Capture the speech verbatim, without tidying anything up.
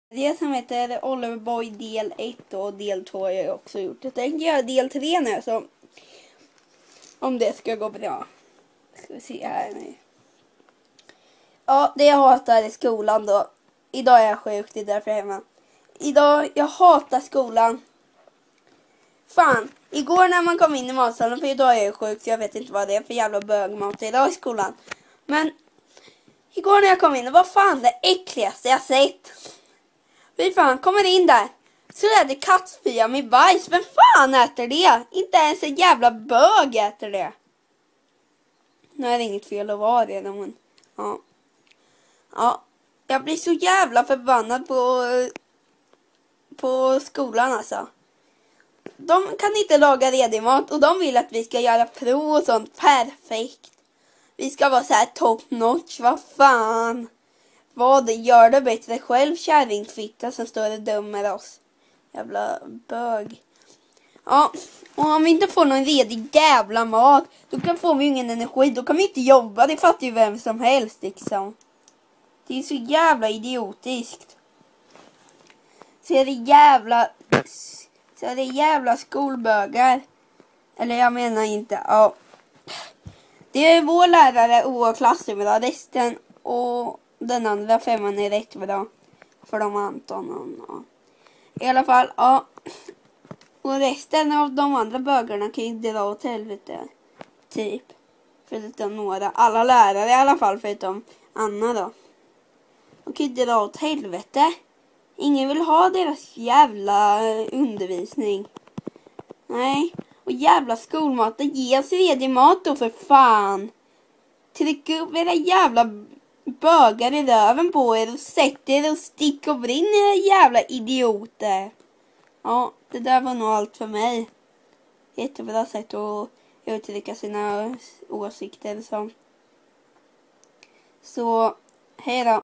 Det som heter Oliverboy del ett och del två har jag också gjort. Jag tänker göra del tre nu, så om det ska gå bra. Ska vi se här nu. Ja, det jag hatar i skolan då. Idag är jag sjuk, det är därför jag är hemma. Idag, jag hatar skolan. Fan, igår när man kom in i matsalen, för idag är jag sjuk så jag vet inte vad det är för jävla bögmat idag i skolan. Men igår när jag kom in, det var fan det äckligaste jag sett. Fy fan, kommer in där så är det kattspya med bajs. Vem fan äter det? Inte ens en jävla bög äter det. Nu är det inget fel att vara det, men ja. Ja, jag blir så jävla förbannad på på skolan alltså. De kan inte laga redig mat och de vill att vi ska göra prov och sånt perfekt. Vi ska vara så här top notch, vad fan. Vad gör det bättre själv, kärringfitta som står och dömer oss. Jävla bög. Ja, och om vi inte får någon redig jävla mat, då kan får vi ingen energi. Då kan vi inte jobba, det fattar ju vem som helst liksom. Det är så jävla idiotiskt. Så är det jävla... Så är det jävla skolbögar. Eller jag menar inte, ja. Det är vår lärare och klassrum idag. Resten och den andra femman är rätt bra. För de Anton och, ja. I alla fall, ja. Och resten av de andra bögarna kan ju dra åt helvete. Typ. Förutom några. Alla lärare i alla fall förutom Anna då. De kan ju dra åt helvete. Ingen vill ha deras jävla undervisning. Nej. Och jävla skolmaten, ge oss redig mat då för fan. Tryck upp era jävla bögar i röven på er och sätt er och stick och brinn era jävla idioter. Ja, det där var nog allt för mig. Jättebra sätt att uttrycka sina åsikter. Så, så hej då.